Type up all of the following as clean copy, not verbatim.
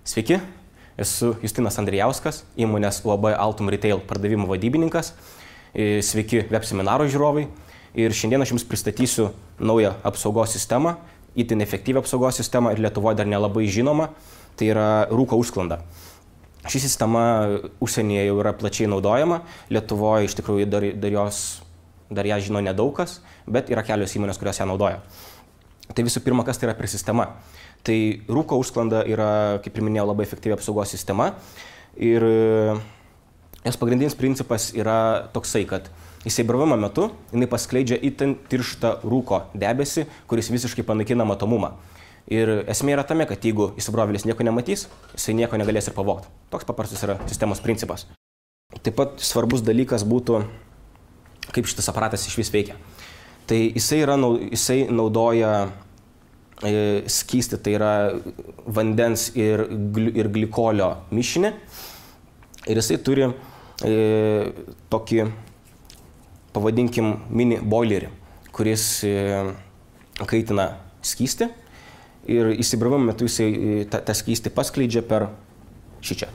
Sveiki, esu Justinas Andrijauskas, įmonės UAB Altum Retail pardavimų vadybininkas. Sveiki web seminaro žiūrovai. Ir šiandien aš jums pristatysiu naują apsaugos sistemą, itin efektyvią apsaugos sistemą ir Lietuvoje dar nelabai žinoma. Tai yra rūko užsklanda. Ši sistema užsienyje jau yra plačiai naudojama. Lietuvoje iš tikrųjų dar ją žino nedaug kas, bet yra kelios įmonės, kurios ją naudoja. Tai visų pirma, kas tai yra per sistema? Tai rūko užsklanda yra, kaip ir minėjau, labai efektyvi apsaugos sistema. Ir jos pagrindinis principas yra toksai, kad įsibrovimo metu jinai paskleidžia itin tirštą rūko debesį, kuris visiškai panaikina matomumą. Ir esmė yra tame, kad jeigu įsibrovėlis nieko nematys, jisai nieko negalės ir pavogti. Toks paprastas yra sistemos principas. Taip pat svarbus dalykas būtų, kaip šitas aparatas išvis veikia. Tai jisai naudoja skystį, tai yra vandens ir glikolio mišinį. Ir jisai turi tokį, pavadinkim, mini boilerį, kuris kaitina skystį. Ir įsibrovimo metu jisai tą skystį paskleidžia per šičia.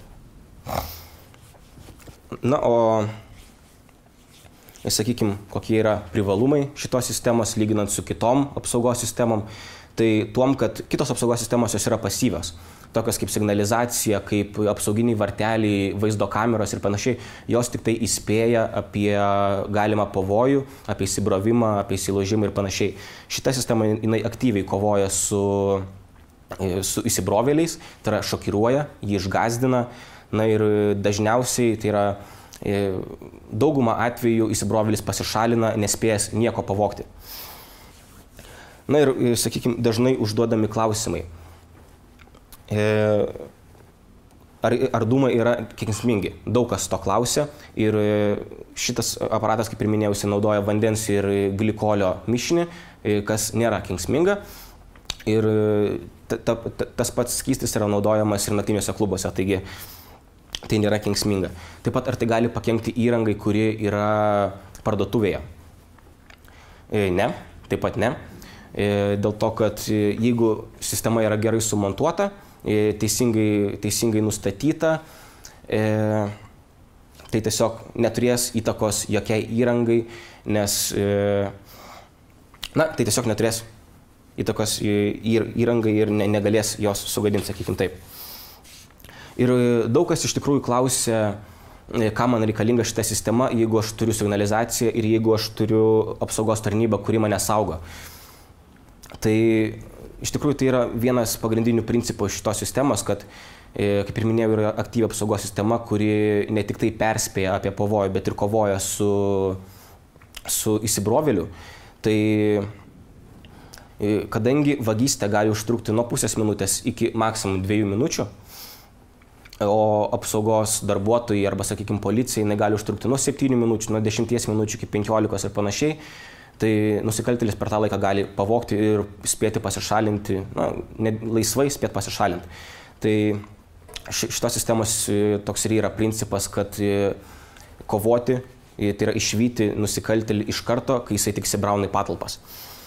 Na, o sakykime, kokie yra privalumai šitos sistemos lyginant su kitom apsaugos sistemom. Tai tuom, kad kitos apsaugos sistemos jos yra pasyvios. Tokios kaip signalizacija, kaip apsauginiai varteliai, vaizdo kameros ir panašiai, jos tik tai įspėja apie galimą pavojų, apie įsibrovimą, apie įsilaužimą ir panašiai. Šita sistema jinai aktyviai kovoja su įsibrovėliais, tai yra šokiruoja, jį išgąsdina. Na ir dažniausiai tai yra daugumą atvejų įsibrovėlis pasišalina, nespėjęs nieko pavogti. Na ir, sakykime, dažnai užduodami klausimai. Ar dūmai yra kenksmingi? Daug kas to klausia ir šitas aparatas, kaip ir minėjau, naudoja vandens ir glikolio mišinį, kas nėra kenksminga. Ir tas pats skystis yra naudojamas ir naktiniuose klubuose, taigi tai nėra kenksminga. Taip pat ar tai gali pakenkti įrangai, kuri yra parduotuvėje? Ne, taip pat ne. Dėl to, kad jeigu sistema yra gerai sumontuota, teisingai nustatyta, tai tiesiog neturės įtakos jokiai įrangai, nes tai tiesiog neturės įtakos įrangai ir negalės jos sugadinti, sakykim taip. Ir daug kas iš tikrųjų klausia, kam man reikalinga šita sistema, jeigu aš turiu signalizaciją ir jeigu aš turiu apsaugos tarnybą, kuri mane saugo. Tai iš tikrųjų tai yra vienas pagrindinių principų šitos sistemos, kad, kaip ir minėjau, yra aktyvi apsaugos sistema, kuri ne tik tai perspėja apie pavojų, bet ir kovoja su įsibrovėliu. Tai kadangi vagystė gali užtrukti nuo pusės minutės iki maksimum 2 minučių, o apsaugos darbuotojai arba, sakykime, policijai gali užtrukti nuo 7 minučių, nuo 10 minučių iki 15 ir panašiai, tai nusikaltėlis per tą laiką gali pavogti ir spėti pasišalinti, laisvai spėti pasišalinti. Tai šitos sistemos toks ir yra principas, kad kovoti, tai yra išvyti nusikaltėlį iš karto, kai jisai tik įsibrauna į patalpas.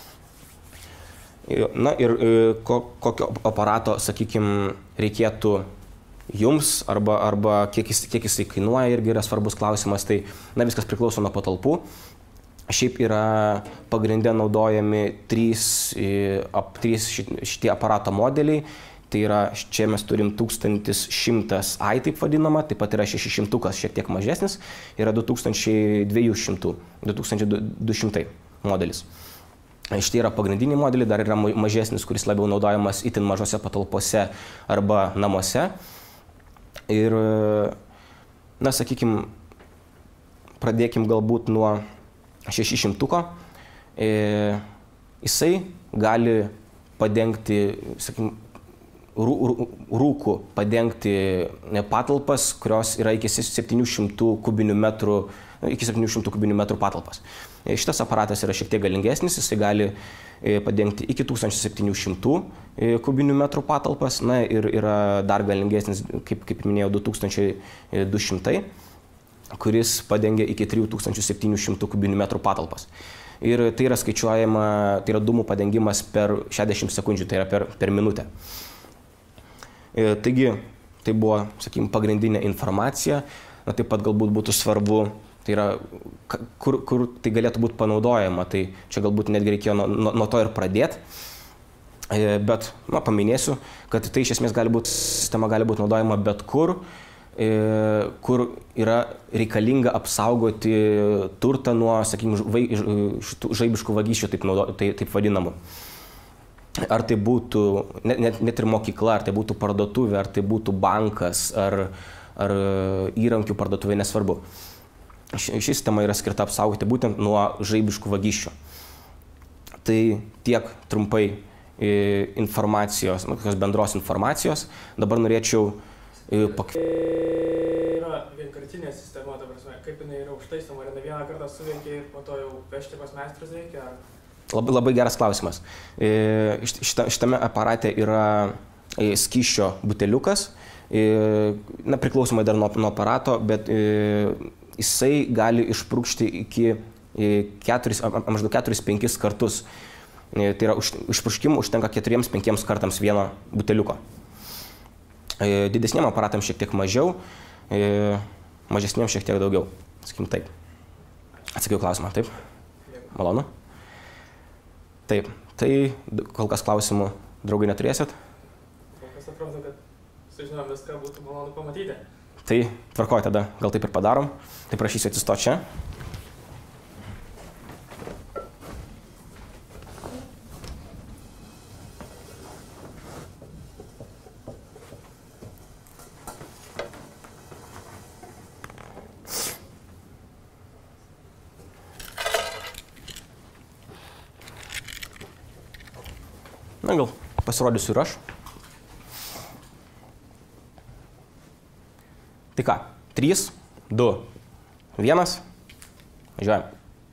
Na ir kokio aparato, sakykime, reikėtų jums arba kiek jisai kainuoja, irgi yra svarbus klausimas, tai viskas priklauso nuo patalpų. Šiaip yra pagrinde naudojami 3 šitie aparato modeliai, tai yra čia mes turim 1100i taip vadinama, taip pat yra 600 šiek tiek mažesnis, yra 2200 modelis. Šitie yra pagrindiniai modeliai, dar yra mažesnis, kuris labiau naudojamas itin mažose patalpose arba namuose. Ir, sakykime, pradėkim galbūt nuo 600. Jisai gali padengti, sakykime, rūkų padengti patalpas, kurios yra iki 700 kubinių metrų patalpas. Šitas aparatas yra šiek tiek galingesnis, jisai gali padengti iki 1700 kubinių metrų patalpas, ir yra dar galingesnis, kaip minėjau, 2200, kuris padengia iki 3700 kubinių metrų patalpas. Ir tai yra skaičiuojama, tai yra dūmų padengimas per 60 sekundžių, tai yra per minutę. Taigi, tai buvo, sakykime, pagrindinė informacija. Na, taip pat galbūt būtų svarbu, tai yra, kur tai galėtų būti panaudojama. Tai čia galbūt netgi reikėjo nuo to ir pradėti. Bet, paminėsiu, kad tai iš esmės sistema gali būti naudojama bet kur yra reikalinga apsaugoti turtą nuo, sakykime, žaibiškų vagysčių, taip vadinamų. Ar tai būtų net ir mokykla, ar tai būtų parduotuvė, ar tai būtų bankas, ar įrankių parduotuvė, nesvarbu. Ši sistema yra skirta apsaugoti būtent nuo žaibiškų vagysčių. Tai tiek trumpai informacijos, tokios bendros informacijos. Dabar norėčiau Yra vienkartinė sistema, ta prasme, kaip jinai yra užtaisoma, ar vieną kartą suveikia ir po to jau vežti pas meistrus reikia? Labai geras klausimas. Šitame aparate yra skysčio buteliukas, priklausomai dar nuo aparato, bet jisai gali išpurkšti iki maždaug 4-5 kartus. Tai yra, išpurškimų užtenka 4-5 kartams vieno buteliuko. Didesniem aparatams šiek tiek mažiau, mažesniem šiek tiek daugiau. Sakykim taip. Atsakiau klausimą, taip? Malonu? Taip. Tai kol kas klausimų draugai neturėsit? Kol kas atrodo, kad sužinom viską, būtų malonu pamatyti. Tai tvarkoj tada, gal taip ir padarom. Tai prašysiu atsistoti čia. Na, gal pasirodysiu ir aš. Tai ką? 3, 2, 1. Važiuojam.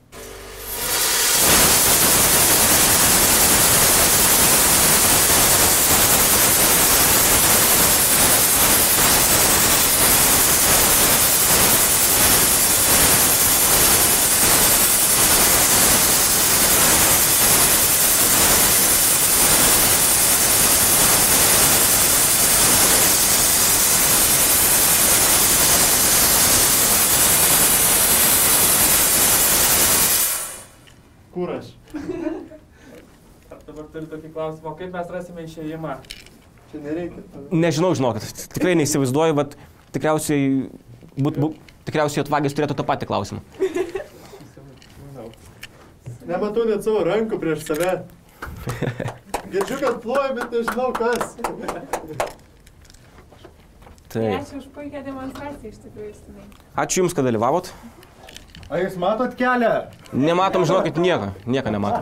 Kur aš? Dabar turiu tokį klausimą, kaip mes rasime išėjimą? Čia nereikia. Nežinau, žinokit, tikrai neįsivaizduoju, bet tikriausiai atvagęs turėtų tą patį klausimą. Nematau net savo rankų prieš save. Girdžiu, kad ploju, bet nežinau kas. Ačiū už puikią demonstraciją, iš tikrųjų, Justinai. Ačiū Jums, kad dalyvavot. A jūs matot kelią? Nematom, žinokit, nieko nematom.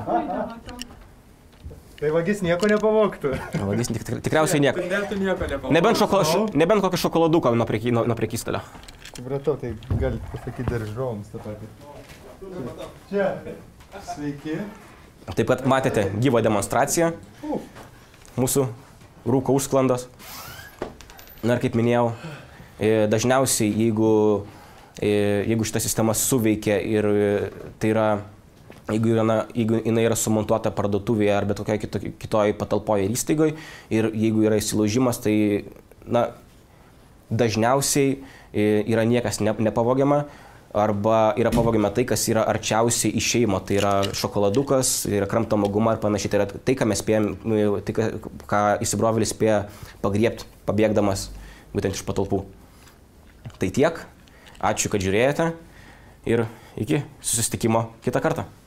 Tai vagis nieko nepavogtų. Vagis tikriausiai nieko. Nebent kokį šokoladuką nuo prekystalio. Supratau, tai galite pasakyti dar žiūrovams tą patį. Čia. Sveiki. Taip pat matėte gyvą demonstraciją. Mūsų rūko užsklandos. Na ir kaip minėjau, dažniausiai jeigu šita sistema suveikia ir tai yra, jeigu jinai yra sumontuota parduotuvėje ar bet kokioje kitoj patalpoje ir įstaigoje ir jeigu yra įsilaužimas, tai dažniausiai yra niekas nepavogiama arba yra pavogiama tai, kas yra arčiausiai išėjimo, tai yra šokoladukas, yra kramtoma guma ir panašiai. Tai yra tai, ką mes spėjom, tai ką įsibrovėlis spėjo pagriebti, pabėgdamas būtent iš patalpų. Tai tiek. Ačiū, kad žiūrėjote ir iki susitikimo kitą kartą.